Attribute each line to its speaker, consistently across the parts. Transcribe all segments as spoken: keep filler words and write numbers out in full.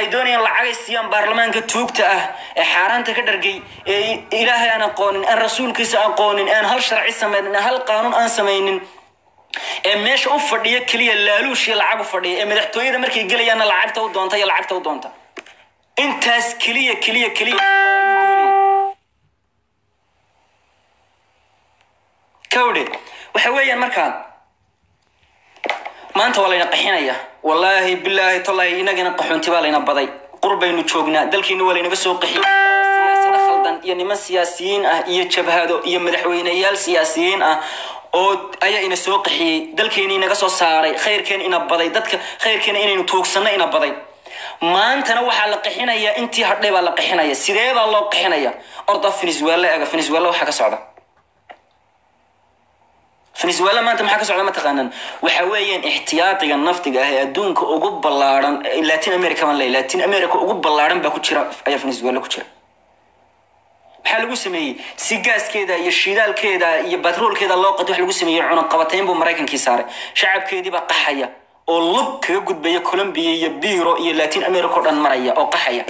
Speaker 1: waxay doonayaan lacag ay siiyaan baarlamaanka tuugta ah ee xaaraanta ka dhargay ee ilaahay aan aqoonin aan rasuulkiisa aqoonin aan hal sharci sameeynin hal qaanuun aan sameeynin ee meesha u fadhiya kaliya laaluush iyo lacag u fadhiya ee madaxtooyada markay galayaan lacagta u doonta iyo lacagta u doonta intaas kaliya kaliya kaliya كودي وحويا مركان ما أنت ولا ينقحينيا والله بالله طلع ينقنا قحون تبالينا بضي قربين وشوقنا دلكين ولا ينقصوا قحي سياسة خلدان يعني ما سياسيين أه يتشبه هذا يمدحوين يال سياسيين أه أو أي إن سوق حي دلكين ينقصوا صاري خير كان إن بضي دتك خير كان إن نتوق سنة إن بضي ما أنت نوح على قحينيا أنت هرلي على قحينيا سيريب الله قحينيا أرض فنزويلا أجا فنزويلا وحاجة صعبة فنزويلا ما أنت محاكس على ما تقنن وحويا احتياطي النفط جاه دونك أجوب بلارن لاتين أمريكا من لاتين أمريكا أجوب بلارن بكتشرة أي فنزويلا كتشرة حلو سمي سجاز كذا يشيدال كذا يبترول كذا الله قد حلو سمي عنقبتين بمراكن كيسار شعب كذا بقى حيا واللب يقعد بيا كولومبيا يبيرو لاتين أمريكا عن مريا أو قحيا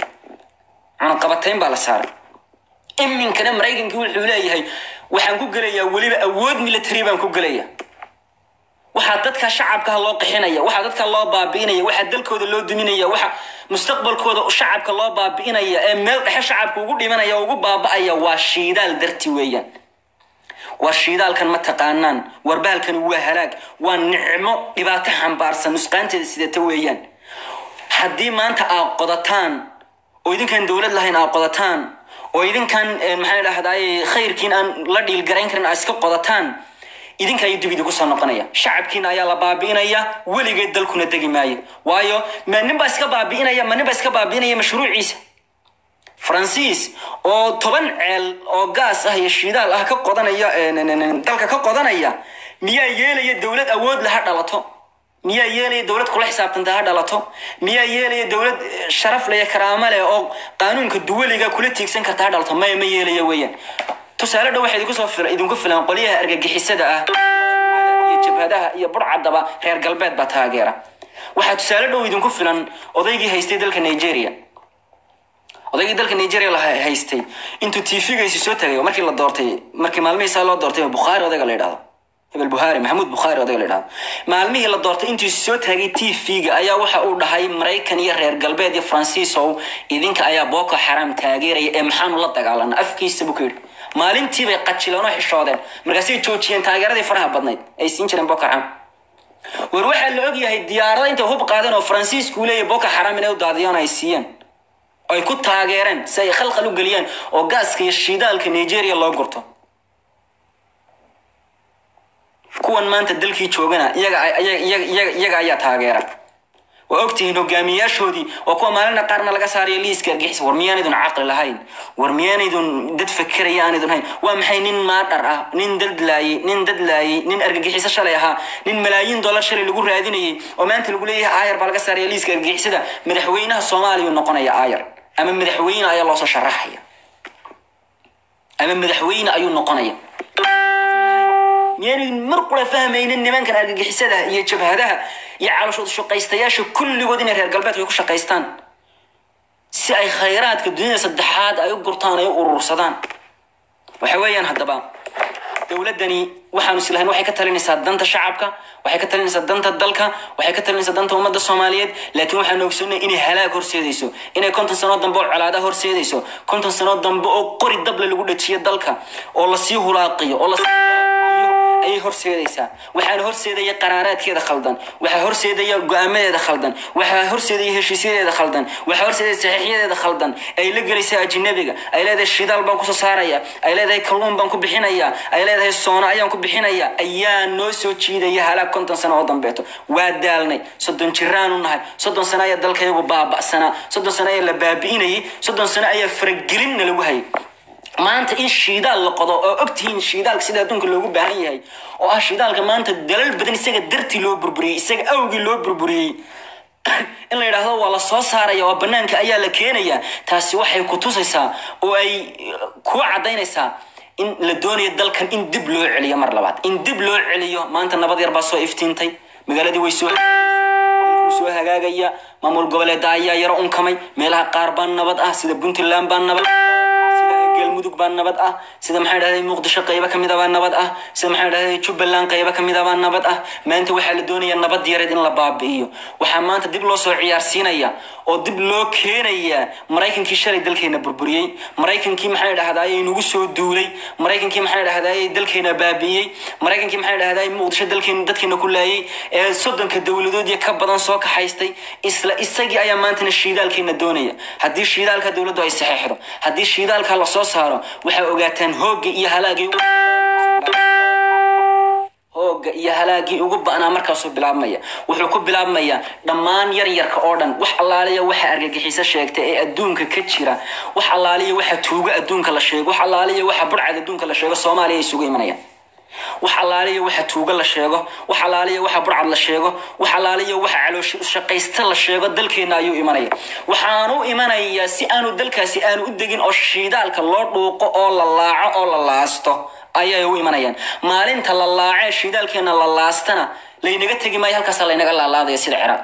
Speaker 1: عنقبتين بالسار إمين كنا مراكن كل حولاي هاي waxaan ku galeeyaa waliba awood military baan ku galeeyaa waxa dadka shacabka loo qixinaya waxa dadka loo baabiinaya waxa dalkooda loo duminaya waxa mustaqbalkooda shacabka loo baabiinaya ee meel dhexe shacabka ugu dhimanaya ugu baaba'aya waa shiidaal darti weeyaan waa shiidaalkan ma taqaanaan warbaalkan waa halaag waa nicmo dhibaato xambaarsan nusqaanteeda sidata weeyaan haddii maanta aad qodataan oo idinkan dawlad lahayn aad qodataan oo idinkan maxay dhaahday khayrkiin aan la dhiil garayn karin iska qodataan idinka ay dibida ku soo noqonaya shacabkiina ayaa la baabiinaya waligeed dalkuna dagi maayo waayo ma ninba iska baabiinaya ma ninba iska baabiinaya mashruuciisa Francis oo toban ceel oo gaas ah iyo shidaal ah ka qodanaya dalka ka qodanaya miyaa yeelaya dawlad awood la dhalato miyaa yeelaya dawlad kula xisaabtanta ha dhalato miyaa yeelaya dawlad sharaf leh karaamo leh oo qaanuunka duwaliga kula tiigsan karta ha dhalato ma ma yeelaya weeyaan tusaale dhow waxa idinku soo filan idinku filan qoliyaha argagixisada ah iyo jabhadaha iyo burcadaba reer galbeed ba taageera waxa tusaale dhow idinku filan odaygii haystay dalka Nigeria odaygii dalka Nigeria la haystay intuu T V-giisa soo tagay markii la doortay markii maalmihiisa loo doortay Bukhari odayga la yiraahdo hebel Buhari Maxamuud Bukhari odayga la yiraahdo maalmihii la doortay intuu soo tagay T V-ga ayaa waxa uu dhahay Mareykan iyo reer galbeed iyo Francis oo idinka ayaa Boko Haram taageeray ee maxaan la dagaalanaa afkiisa buu ku yiri maalintii bay qajilaan oo xishoodeen markaasay joojiyeen taageeradii faraha badnayd ay siin jireen Boko Haram war waxa la og yahay diyaarada inta hub qaadan oo Francis ku leeyahay Boko Haram inay u daadiyaan ay siiyeen ay ku taageereen say khalkhal u galiyeen oo gaaska iyo shidaalka Nigeria loo gurto kuwan maanta dalkii joogana iyaga iyaga iyaga ayaa taageera waa ogtiin hogaamiyaashoodii oo kuwa maalina qarna laga saariyo liiska argixis war miyaanidun aqal lahayn war miyaanidun dad fakarayaan idun hayn waa maxay nin maadar ah nin dadlaay nin dadlaay nin argagixis shalay aha nin malaayiin dollar shalay lagu raadinayay oo maanta lagu leeyahay aayar baa laga saariyo liiska argixisada madaxweynaha Soomaaliya noqonaya aayar ama madaxweyne ayaa loo soo sharaxaya ama madaxweyne ayuu noqonaya يعني مرقلة فهمين النمان كان أرجع حسده يجيب هذا يعرف شو قيستياش كل جودين في القلبات ويكون شقيستان سأي خيرات كدنيا صدحات أيو قرطان أيو الرصدان وحويا هذا بقى دولتني وحنا نسلهن وحي كتلني صدنت شعبك وحي كتلني صدنت الدلك وحي كتلني صدنت ومد الصوماليات لكن وحنا نقصنا إني هلاك هرسيديسو إني كنت سنوات دنبوع على هذا هرسيديسو كنت سنوات دنبوع قري الدبل اللي قلت شيء الدلك والله سيه لاقي والله أي هرسيديسا وحنا هرسيدية قرارات كذا خلدان وحنا هرسيدية قامات خلدان وحنا هرسيدية هشيسية خلدان وحنا هرسيدية صحيحية خلدان أي لقريسة أجنبية أي لا ذا الشدال بانكو صارية أي لا ذا كلون بانكو بحنايا أي لا ذا الصونا أيام بحنايا أيام نوسو تشيدا يهلا كنت سنة وضم بيته وادالني صدق شران النهار صدق سنة يدلك يبغى بابا سنة صدق سنة يلا بابيني صدق سنة يفرقلنا لوهاي ما أنت إيش شيدال القضاء أكتين شيدال كسيدة دونك اللي هو بهاي هاي أو شيدال كمان أنت دلال بدن يسقى درتي لو بربري يسقى أوجي لو بربري إلا إذا هو على صوص هاريا وبنانك أيا لكينيا تاسي وحي كتوسيسا وأي كوع عدينيسا إن لدوني الدل كان إن دبلو عليا مر لبعض إن دبلو عليا ما أنت نبض يربع سو إفتين تي مقالة دي ويسوه soo hagaagaya maamul goboleed ayaa yar un kamay meelaha qaar baan nabad ah sida Puntland baan nabad galmudug baan nabad ah sida maxay dhahay muqdisho qayba kamid ah baan nabad ah sida maxay dhahay Jubbaland qayba kamid ah baan nabad ah maanta waxa la doonayaa nabad yareed in la baabi'iyo waxa maanta dib loo soo ciyaarsiinaya oo dib loo keenaya Mareykankii shalay dalkeena burburiyay Mareykankii maxay dhahday inagu soo duulay Mareykankii maxay dhahday dalkeena baabi'iyay Mareykankii maxay dhahday muqdisho dalkeena dadkeena ku laayay ee soddonka dawladood ka badan soo ka haystay isla isagii ayaa maanta shiidaalkeena doonaya hadii shiidaalka dawladdu ay saxeexdo hadii shiidaalka la soo saaro waxa ogaataan hooga iyo halaagii hooga iyo halaagii ugu baana markaas uu bilaabmaya wuxuu ku bilaabmaya dhamaan yar yarka oo dhan wax allaaliya waxa argagixisa sheegtay ee adduunka ka jira wax allaaliya waxa tuuga adduunka la sheego wax allaaliya waxa burcad adduunka la sheego Soomaaliya ay sugu imanayaan wax allaaliya waxa tuuga la sheego wax allaaliya waxa burcad la sheego wax allaaliya waxa caloosh shaqaysta la sheego dalkeena ayuu imanaya waxaanu imanaya si aanu dalkaasi aanu u degin oo shiidaalka loo dhuuqo oo la laaco oo la laasto ayay u imanayaan maalinta la laacay shiidaalkeena la laastana laynaga tagi maayo halkaas la inaga laalaadaya sida Ciraaq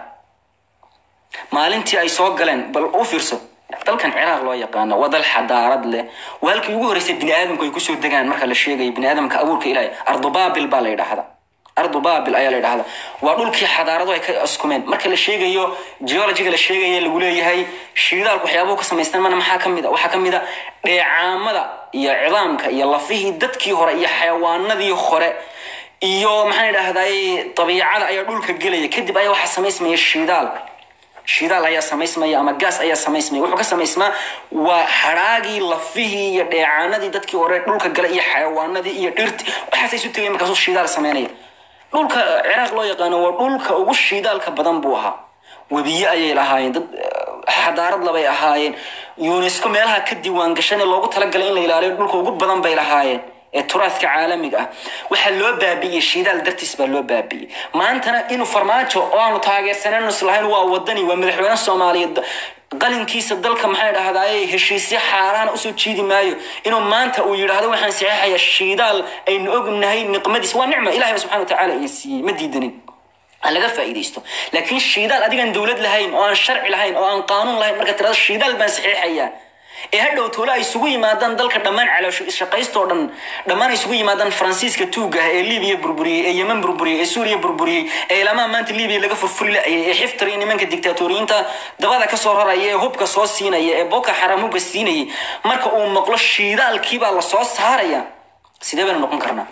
Speaker 1: maalintii ay soo galeen bal u fiirso dalkan Ciraaq loo yaqaan wadal xadaarad leh walkii ugu horeysay bini aadamku ay ku soo degaan marka la sheegay bini aadamka abuurka Ilaahay ardu baabil baa la yiraahdaa ardu baabil ayaa la yiraahdaa waa dhulkii xadaaradu ay ka askumeen marka la sheegayo geologiga la sheegayo lagu leeyahay shiidaalku waxyaabo ka sameystaan mana maxaa kamid ah waxa kamid ah dheecaamada iyo ciidaamka iyo lafihii dadkii hore iyo xayawaanadii hore iyo maxay dhahday tabiicada ayaa dhulka galaya kadib ayaa waxa sameysmaya shiidaal shidaal ayaa sameysmaya ama gas ayaa sameysmaya wuxuu ka sameysmaa waa haraagii lafihii iyo dheecaanadii dadkii hore dhulka galay iyo xayawaanadii iyo dhirti waxa ay isu tagay markaas shidaal sameynaya dhulka Ciraaq loo yaqaan waa dhulka ugu shidaalka badan buu ahaa wabiye ayay lahaayeen dad xadaarad labay ahaayeen UNESCO meelaha ka diiwaan gashan loogu talagalay in la ilaaliyo dhulka ugu badan bay lahaayeen ee turaadka caalamiga ah waxa loo baabiyay shidaal dartiis baa loo baabiyay maantana inuu farmaajo oo aanu taageersanayno islahayn waa wadani waa madaxweynaha Soomaaliyeed qalinkiisa dalka maxay dhahday heshiisyo xaaraan u soo jiidi maayo inuu maanta uu yiraahdo waxaan saxeexaya shidaal aynu ognahay niqmadiis waa nicmo Ilaahay subhanahu wa ta'ala iyo ma diidanin laga faa'iideysto laakiin shidaal adigan dawlad lahayn oo aan sharci lahayn oo aan qaanuun lahayn marka tirada shidaal baan saxeexaya ee hadhow tola ay isugu yimaadaan dalka dhamaan caloosho shaqaysto dhan dhamaan isugu yimaadaan Faransiiska tuuga ee Liibiya burburiyay ee Yemen burburiyay ee Suuriya burburiyay ee ilama maanta Liibiya laga furfuri la ee xiftiray nimanka diktatoriyiinta dabada ka soo raraya ee hubka soo siinaya ee Boko Haram hubka siinayay marka uu maqlo shiidaalkii baa la soo saaraya sidee baan noqon karnaa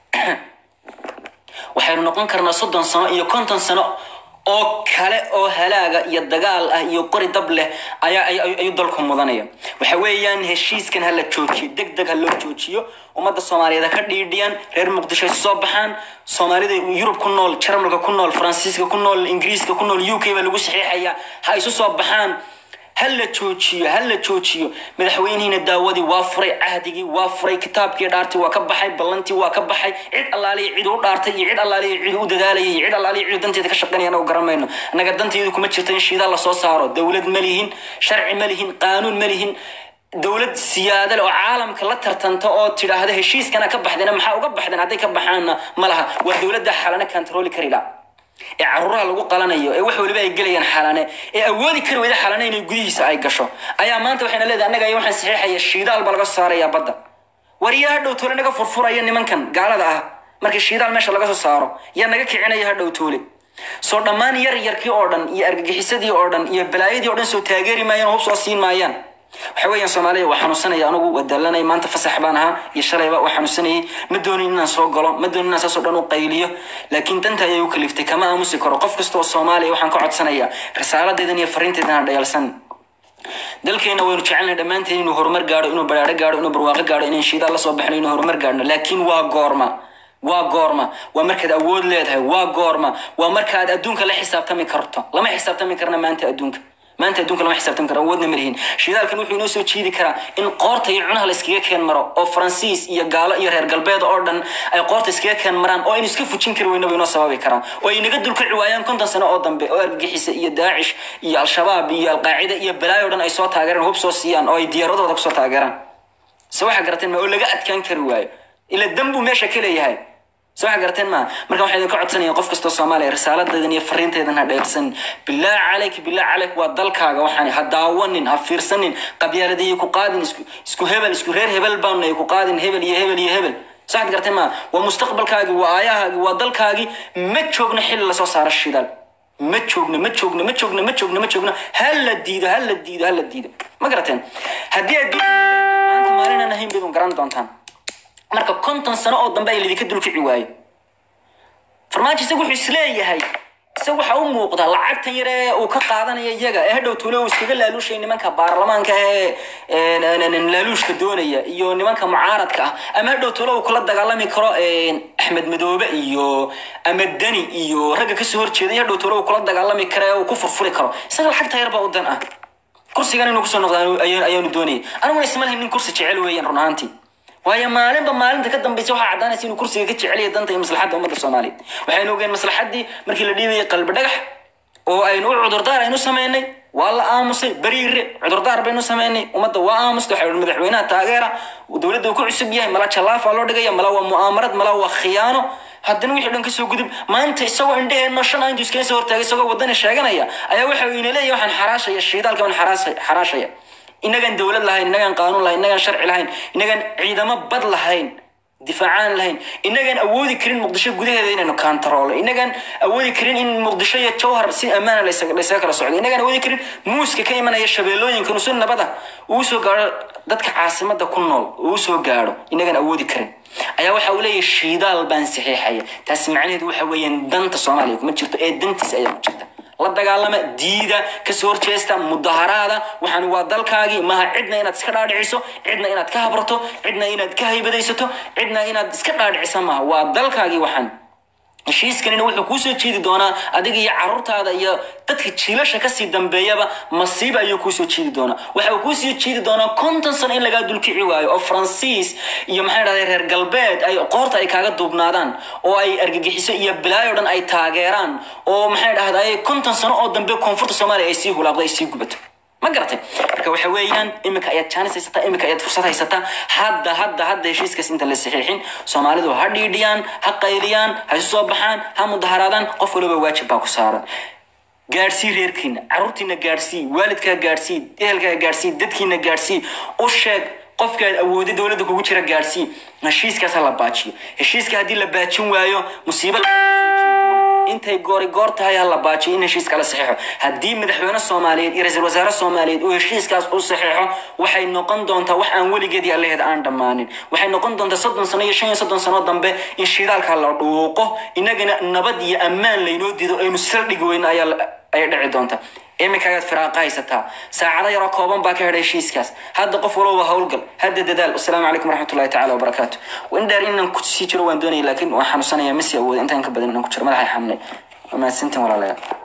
Speaker 1: waxaynu noqon karnaa soddon sano iyo konton sano oo kale oo halaaga iyo dagaal ah iyo qori dab leh ayaa ay dalku mudanaya waxa weeyaan heshiiskan hala joojiyo degdeg ha loo joojiyo umada Soomaaliyeed ka dhiidhiyaan reer Muqdisho soo baxaan Soomaalida Yurub ku nool Jarmalka ku nool Faransiiska ku nool Ingiriiska ku nool U K ba lagu saxiixaya ha isu soo baxaan هل تشوشيو هل تشوشيو مدحوينهنا داودي وافري عهدي وافري كتابكي دارتي وكبحي بلنتي وكبحي عيد الله لي عيدو دارتي عيد الله لي عيدو ددالي عيد الله لي عيد دنتي ka shaqeynayna oo garamayno anaga danteedu kuma jirto in shiida la soo saaro dawlad malihin sharci malihin qaanuun malihin dawlad siyaada oo caalamka la tartanto oo tiraahdo heshiiskana ka baxdana maxaa uga baxdan haday ka baxaana malaha waa dawladda xalana control karila ee carruuraha lagu qalanayo ee wax waliba ay galayaan xalane ee awoodi kar wada xalane inay gudihiisa ay gasho ayaa maanta waxayna leedahay anaga ay waxaan saxiixaya shiidaal bal laga saaraya badda wariyaha dhow toole naga furfuraya nimankan gaalada ah marka shiidaal meesha laga soo saaro yaa naga kicinaya ha dhow toole soo dhamaan yar yarkii oo dhan iyo argagixisadii oo dhan iyo balaayadii oo dhan soo taageeri maayaan oo soo siin maayaan waxaweyaan Soomaaliya waxaanu sanay anagu wadalanay maanta fasax baan ahaa iyo shalayba waxaanu sanay ma doonin inaan soo galo ma doonin inaan soo dhan u qayliyo laakiin danta ayay u kaliftay kama aamusi karo qof kasta oo Soomaaliya waxaan ka codsanayaa risaaladeedan iyo fariinteedan dhayalsan dalkeena waynu jecelnahay dhamaanteen inuu horumar gaaro inuu baraare gaaro inuu barwaaqo gaaro inaan shiida la soo baxno inuu horumar gaarno laakiin waa goorma waa goorma waa markaad awood leedahay waa goorma waa markaad adduunka la xisaabtami karto lama xisaabtami karna maanta adduunka maanta adduunka lama xisaabtan karo wadna marihin shidaalkan wuxuu inoo soo jiidi karaa in qoorta iyo cunaha la iskaga keen maro oo Faransiis iyo gaalo iyo reer galbeed oo dhan ay qoorta iskaga keen maraan oo in iska fujin karo weynaba inoo sababi karaa oo ay naga dulka ciwaayaan konton sano oo dambe oo argagixisa iyo Daacish iyo Al-Shabaab iyo Al-Qaacida iyo balaayo dhan ay soo taageeraan hub soo siiyaan oo ay diyaaradooda ku soo taageeraan soo waxa garateen ma oo laga adkaan kari waayo ila dambu meesha kale yahay صح قرتين ما مركب واحد يقعد سنة يقف كستو الصومالي رسالة دين يفرين تيدن هذا يرسن بالله عليك بالله عليك وضلك هذا وحني هداونين هفير سنين قبيلة دي يكو قادن اسكو اسكو هبل اسكو غير هبل بان يكو قادن هبل يهبل يهبل صح قرتين ما ومستقبل كاجي وآياه وضل كاجي ما تشوفنا حل لصو صار الشدال ما تشوفنا ما تشوفنا ما تشوفنا ما تشوفنا ما تشوفنا هل الديده هل الديده هل الديده ما قرتين هدي الديده ما أنت مالنا نهين بدون جراند دونتان marka konton sano oo dambe ay lidika dulki ciwaay farmaajo isagu xisleeyahay هاي isagu waxa uu muuqda lacagtan yare oo ka qaadanaya iyaga ee hadhow tuulo iskaga laalushay nimanka baarlamaanka ee laalushka doonaya iyo nimanka mucaaradka ah ama hadhow tuulo uu kula dagaalami karo Axmed Madoobe iyo Ahmed Dani iyo ragga ka soo horjeeday hadhow tuulo uu kula dagaalami karo oo ku furfuri karo isaga lacagta yar baa u dan ah kursigan inuu ku soo noqdo ayaan doonay anigu isma lahayn kursi jecel weeyaan run ahaantii وهي مالين بمالين تقدم بيسوها عدانا سينو كرسي كتش عليه دانتا مصلحة أمد الصومالي وحينو قين مصلحة دي مركي لديوي قلب دقح وأينو عذر دار أينو سميني والله آمسي برير عذر دار بينو سميني ومد وآمس تحول المدحوينات تاغيرا ودولد وكو عسبيها ملا تشلافة لو دقيا ملا ومؤامرات ملا وخيانو haddana wixii dhan ka soo gudub maanta isagoo indheena shan intuu iska soo hortaagay isagoo wadana sheeganaya ayaa waxa uu inay leeyahay waxaan xaraashaya shiidalka waxaan xaraashay xaraashaya inagan dawlad lahayn inagan qaanuun lahayn inagan sharci lahayn inagan ciidamo bad lahayn difaacan lahayn inagan awoodi karin muqdisho gudaheeda inaynu control inagan awoodi karin in muqdisho iyo jawhar si amaan la isaga kala socdo inagan awoodi karin muuska ka imanaya shabeelooyinka nusun nabada uu soo gaaro dadka caasimada ku nool uu soo gaaro inagan awoodi karin ayaa waxa uu leeyahay shiidaal baan saxiixaya taas macnaheedu waxa weeyaan danta Soomaaliya kuma jirto ee dantiisa ayaa ku jirta la dagaalama diida ka soo horjeesta mudaharaada waxaan waa dalkaagi ma cidna inaad iska dhaadhiciso cidna inaad ka habrato cidna inaad ka haybadaysato cidna inaad iska dhaadhiciso ma waa dalkaagi waxaan heshiiskanina wuxuu ku soo jeedi doonaa adiga iyo carruurtaada iyo dadka jiilasha ka sii dambeeyaba masiiba ayuu ku soo jeedi doonaa waxa uu ku soo jeedi doonaa konton sano in laga dulkici waayo oo Faransiis iyo maxay raadeen reer galbeed ay qoorta ay kaaga duubnaadaan oo ay argagixiso iyo bilaayo dhan ay taageeraan oo maxay dhahdaan konton sano oo dambe koonfurta Soomaaliya ay sii hulaaqday sii gubato ما قرأت marka waxa weeyaan imika ayad chance haysata imika ayad fursad haysata hadda hadda hadda heshiiskaas inta la saxiixin Soomaalidu ha dhiidhiyaan ha qayliyaan ha soo baxaan ha mudaharaadaan qof walba waajib baa ku saaran gaarsii reerkiina carruurtiina gaarsii waalidka gaarsii ehelka gaarsii dadkiina gaarsii oo sheeg qofka awoodda dawladda kugu jira gaarsii heshiiskaas la baajiyo heshiiska hadii la baajin waayo musiibo intay goori goortahay la baajiyo in heshiiska la saxiixo hadii madaxweyne Soomaaliyeed iyo ra'iisul wasaare Soomaaliyeed oo heshiiskaas u saxiixo waxay noqon doontaa wax aan weligeedii Allaheed aan dhamaanin waxay noqon doontaa soddon sano iyo shan iyo soddon sano dambe in shidaalka la dhuuqo inagana nabad iyo ammaan leynoo diido aynu saldhig weyn ayaa ay dhici doontaa imika aad firaaqaysata saacada yar kooban baa ka heday heshiiskaas hadda qof walba hawlgal hadda dadaal assalaamu alaykum warahmatullahi ta'ala wabarakatuh wandar inaan ku sii jiro waan doonay laakiin waxaan xanuunsanayaa masi awood intaan ka badan inaan ku jiro madaxa xamnay ma sintan walaalayaal